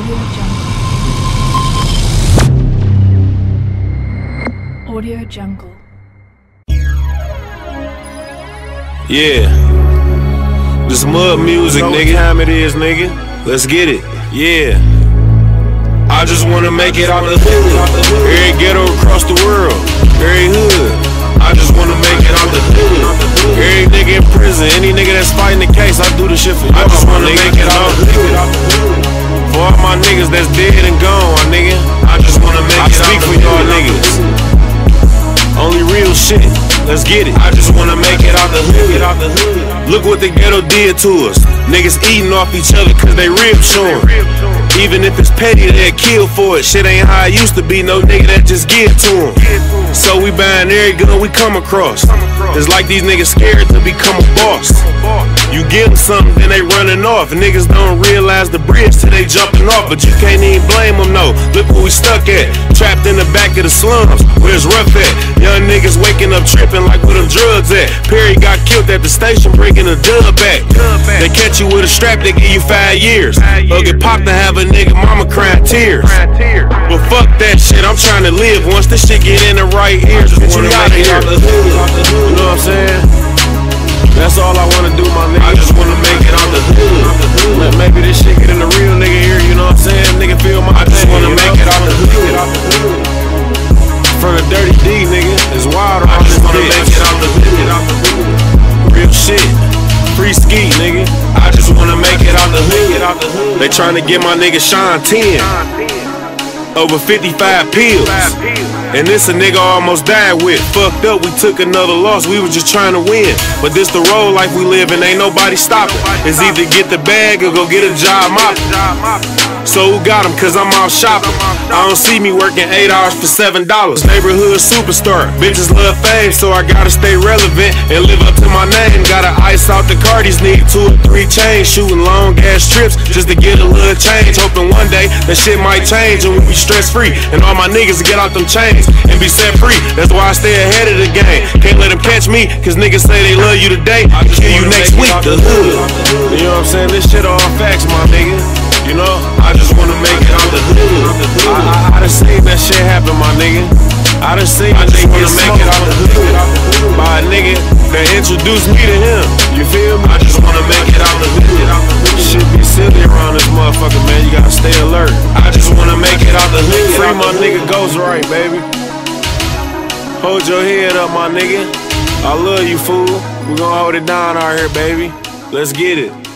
Audio Jungle. Yeah, this mud music, nigga. What time it is, nigga? Let's get it. Yeah, I just wanna make it out the hood. Every ghetto across the world, every hood. I just wanna make it out the hood. Every nigga in prison, any nigga that's fighting the case, I do the shit for you. I just wanna make it out the hood. For all my niggas that's dead and gone, nigga, I just wanna make it out the hood. I speak for y'all niggas. Only real shit, let's get it. I just wanna make it out the hood. Look what the ghetto did to us. Niggas eating off each other cause they ribs showing. Even if it's petty, they'll kill for it. Shit ain't how it used to be, no nigga that just give to him. So we buying every gun we come across. It's like these niggas scared to become a boss. You give them something, then they running off. Niggas don't realize the bridge till they jumping off. But you can't even blame them, no. Look where we stuck at. Trapped in the back of the slums, where it's rough at. Young niggas waking up tripping like where them drugs at. Perry got killed at the station, bringing a dub back. They catch you with a strap, they give you 5 years. Or get popped to have a nigga mama crying tears. But fuck that shit, I'm trying to live. Once this shit get in the right ears, get you out of here. You know what I'm saying? That's all I wanna do, my nigga. I just wanna make it out the hood. Maybe this shit get in the real nigga here, you know what I'm saying? Nigga feel my I just wanna make it out the hood. From the dirty D, nigga, it's wild around this bitch. I just wanna make it out the hood. Real shit. Free ski, nigga. I just wanna make it out the hood. They tryna get my nigga Sean 10. Over 55 pills. And this a nigga almost died with. Fucked up, we took another loss, we was just trying to win. But this the road life we live in, ain't nobody stopping. It's either get the bag or go get a job mopping. So who got him, cause I'm out shopping. I don't see me working 8 hours for $7. Neighborhood superstar, bitches love fame, so I gotta stay relevant and live up to my name. Gotta ice out the Cardis, need 2 or 3 chains. Shooting long ass trips just to get a little change. Hoping one day that shit might change and we be stress free. And all my niggas get out them chains and be set free. That's why I stay ahead of the game. Can't let them catch me, cause niggas say they love you today, I kill you next week. The hood. You know what I'm saying? This shit all facts, my nigga. You know, I just wanna make it out the hood. I done seen that shit happen, my nigga. I done seen a nigga get make it out the hood by a nigga that introduced me to him. You feel me? I just wanna make it out the hood. Shit be silly around this motherfucker, man. You gotta stay alert. I just wanna make it out the hood. Free my nigga Ghostwright, baby. Hold your head up, my nigga. I love you, fool. We gon' hold it down out here, baby. Let's get it.